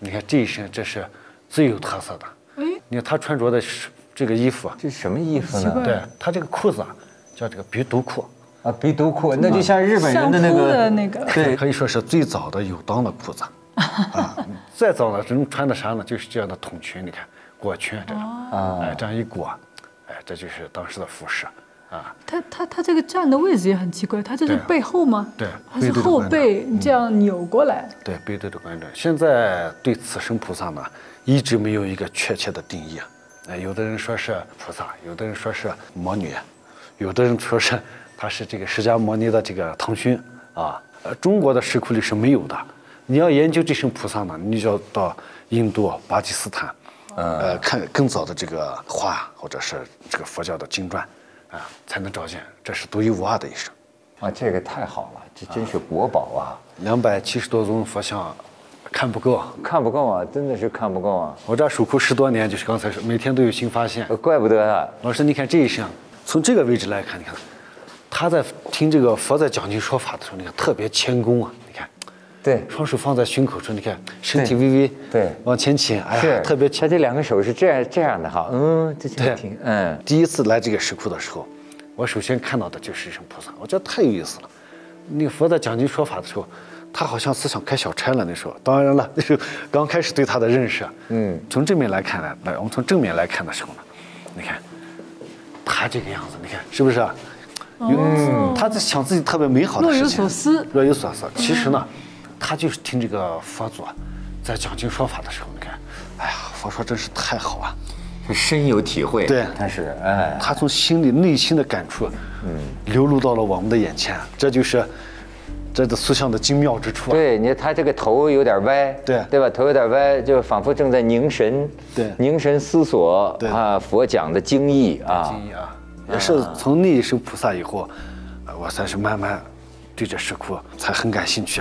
你看这一身，这是最有特色的。你看他穿着的是这个衣服， 这是什么衣服呢？ 对他这个裤子啊，叫这个鼻毒裤。 鼻毒裤，那就像日本人的那个， 对，可以说是最早的有裆的裤子。再早了，人穿的啥呢？就是这样的筒裙，你看裹裙这种，这样一裹，这就是当时的服饰。 他这个站的位置也很奇怪，他这是背后吗？ 对， 他是后背这样扭过来。 对，背对着观众。现在对此生菩萨呢，一直没有一个确切的定义。有的人说是菩萨，有的人说是魔女，有的人说是他是这个释迦牟尼的这个唐勋啊。中国的石窟里是没有的。你要研究这身菩萨呢，你就要到印度、巴基斯坦，看更早的这个画或者是这个佛教的经传。才能照见，这是独一无二的一生。 这个太好了，这真是国宝啊 ！270多尊佛像，看不够， 看不够啊，真的是看不够啊！ 我这守窟10多年，就是刚才说，每天都有新发现。 怪不得啊！ 老师，你看这一身，从这个位置来看，你看，他在听这个佛在讲经说法的时候，你看特别谦恭啊，你看， 对， 双手放在胸口上，你看身体微微对往前倾，特别他这2个手是这样的哈，这挺第一次来这个石窟的时候，我首先看到的就是一身菩萨，我觉得太有意思了。那个佛在讲经说法的时候，他好像思想开小差了。那时候，当然了，那时候刚开始对他的认识，从正面来看呢，我们从正面来看的时候呢，你看他这个样子，你看是不是啊？他在想自己特别美好的事情，若有所思。其实呢，他就是听这个佛祖在讲经说法的时候，你看，佛说真是太好啊。 深有体会， 对，他从心里内心的感触，流露到了我们的眼前，这就是这的塑像的精妙之处。 对，你看他这个头有点歪，对吧？头有点歪，就仿佛正在凝神，凝神思索佛讲的经义也是从那一身菩萨以后，我才是慢慢对这石窟才很感兴趣。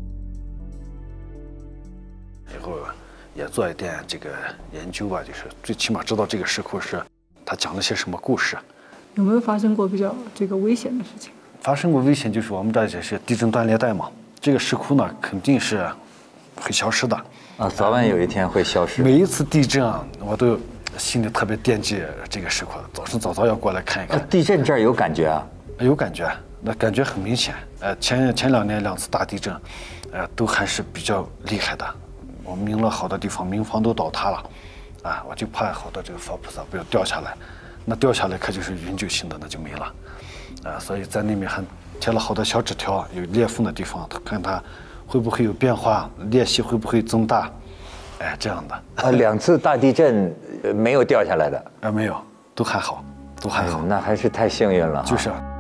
以后也做一点这个研究吧，就是最起码知道这个石窟是他讲了些什么故事。 有没有发生过比较这个危险的事情？ 发生过危险，就是我们这也是地震断裂带嘛，这个石窟呢肯定是会消失的早晚有一天会消失。 每一次地震我都心里特别惦记这个石窟，早早要过来看一看。 地震这儿有感觉啊？ 有感觉，那感觉很明显。前2年2次大地震，都还是比较厉害的。我们民乐好的地方，民房都倒塌了，我就怕好的这个佛菩萨不要掉下来，那掉下来可就是永久性的，那就没了，所以在那边还贴了好多小纸条，有裂缝的地方，看它会不会有变化，裂隙会不会增大，这样的。 2次大地震没有掉下来的？ 没有，都还好，都还好。 那还是太幸运了。 就是。